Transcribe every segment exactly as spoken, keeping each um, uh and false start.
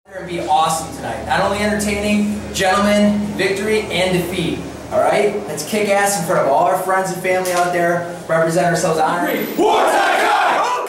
And be awesome tonight. Not only entertaining, gentlemen, victory and defeat. All right, let's kick ass in front of all our friends and family out there. Represent ourselves honoring Muay Thai.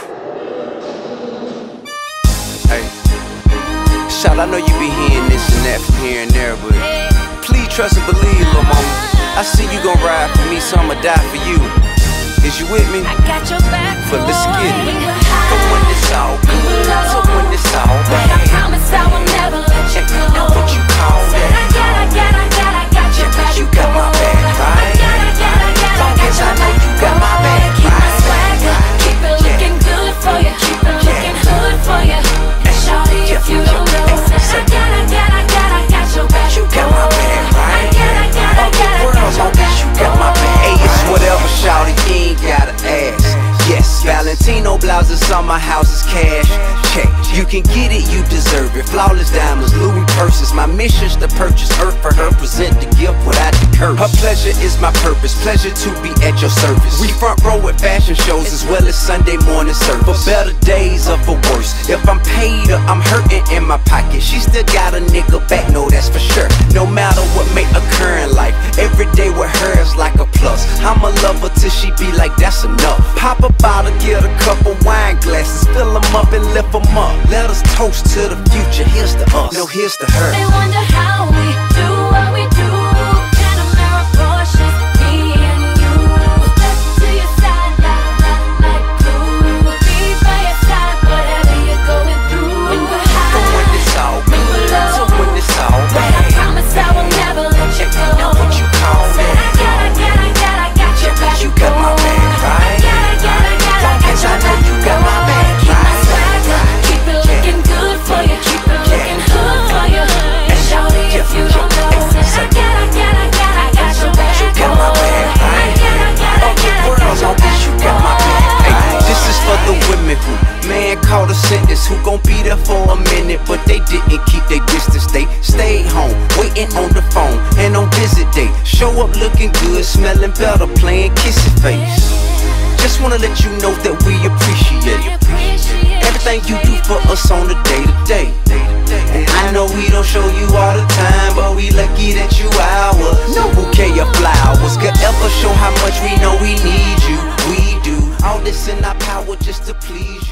Hey, shout, I know you be hearing this and that from here and there, but please trust and believe, little mama. I see you gon' ride for me, so I'ma die for you. Is you with me? I got your back, but let's get it. But when it's all good, so when it's all bad, I promise I will never let you go. Now what you call that? I got, I got, I got, I got your back. You got my back, right? I got, I got, I got, I got your back. You got my back, keep my swagger, keep it looking good for you, keep it looking hood for you. And shawty, if you don't know, I got, I got, I got, I got your back. You got my back, right? I got, I got, I got, I got your back. You got my back. Hey, it's whatever, shawty, you ain't gotta ask. Yes, Valentino blouses on my house is cash. Check, you can get it, you deserve it. Flawless diamonds, Louis purses. My mission's to purchase earth for her, present the gift without the curse. Her pleasure is my purpose, pleasure to be at your service. We front row at fashion shows as well as Sunday morning service. For better days or for worse, if I'm paid or I'm hurting in my pocket, she still got a nigga back, no that's for sure. No matter what may occur in life, every day with her is like a plus. I'ma love her till she be like that's enough. Pop a bottle, get a couple wine glasses, fill them up and lift them up. Let us toast to the future, here's to us, no here's to her. They wonder how we do what we do. Panamera Porsches, me and you. Step to your side like, like, like glue. Be by your side, whatever you're going through. When we're high, But when it's all when we're good, low, so when it's all but I bad, promise I will never let you go. now what you call I that? got, I got, I got, I got your back. You got my back, right? I got, I got, I got, I got your back. You got my back, Keep my right? swagger, keep it looking good for you, keep it looking hood for you. And shawty, if you don't know, I got, I got, I got, I got your back. You got my back, right? I got, I got, I got, I got your back. You got my back. Hey, this is for the women who man caught a sentence, who gon' be there for a minute, but they didn't keep their distance. They stayed home, waiting on the phone, and on visit day, show up looking good, smelling better, playing kissy face. Just wanna let you know that we appreciate everything you do for us on the day to day. And I know we don't show you all the time, but we lucky that you ours. No bouquet of flowers could ever show how much we know we need you. We do all this in our power just to please you.